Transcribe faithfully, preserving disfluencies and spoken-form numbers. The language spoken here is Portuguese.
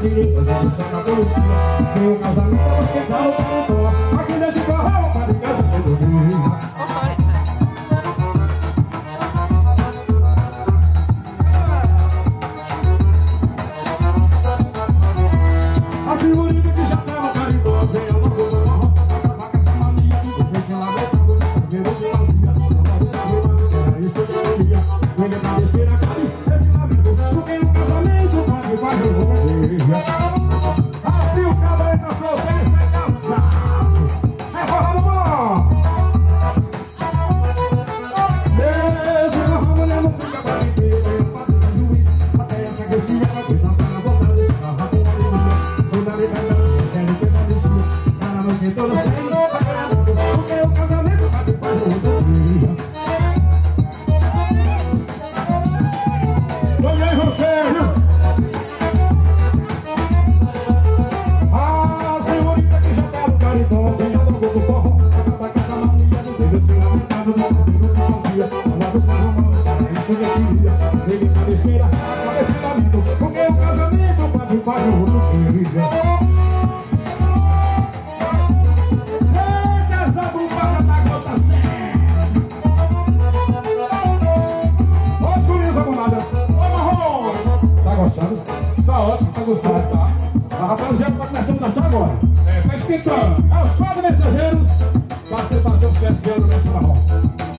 direita, você na polícia. Tem um casamento que tá no paletó. Aqui dentro de carro, tá de casa todo dia. A senhorita que já tava caridó, vem a logo com uma roupa pra acabar com essa mania. Depois ela deitava, cabelo de vazia. Não sabe mais, era isso que eu queria. Ele pra descer a cabe, esse lamento. Porque no casamento, padre, vai eu vou ver. Aqui o cabelo tá solteiro e sai casado. É forró do bom. Mesmo a mulher não fica pra ninguém. Eu passo pra juiz, até essa questão ela vai dançar na vontade. Esse carro com alegria. Toda liberdade, quero que vai mexer. Cara, não tem todo sangue, tá ganhando. Porque o casamento, padre, faz o outro dia. Vamos aí, Rogério! A senhorita que já tá no caritó, vem a logo do forró. Acaba com essa mania do dedo sem lamentado. Não cabelo que fazia, ela do São Romano, era isso que eu queria. Ele na besteira, acaba esse lamento. Porque o casamento, padre, faz o outro dia. Eita, essa bombada da gota séria! Ó, Sulinho, vamos nada! Tá gostando? Tá ótimo, tá gostando, tá? A rapaziada tá começando a dançar agora. É, tá esquentando. Aos quatro mensageiros, participação especial do Mestre Marrom.